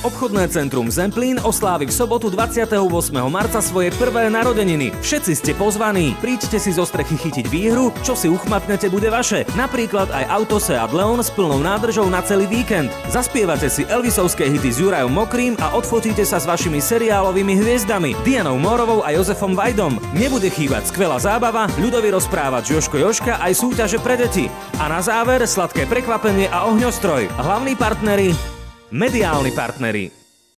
Obchodné centrum Zemplín oslávi v sobotu 28. marca svoje prvé narodeniny. Všetci ste pozvaní. Príďte si zo strechy chytiť výhru, čo si uchmatnete bude vaše. Napríklad aj auto Seat Leon s plnou nádržou na celý víkend. Zaspievate si Elvisovské hity s Jurajom Mokrým a odfotíte sa s vašimi seriálovými hviezdami Dianou Mórovou a Jozefom Vajdom. Nebude chýbať skvelá zábava, ľudový rozprávač Jožko Jožka aj súťaže pre deti. A na záver sladké prekvapenie a ohňostroj. Hlavní partneri, mediálni partneri.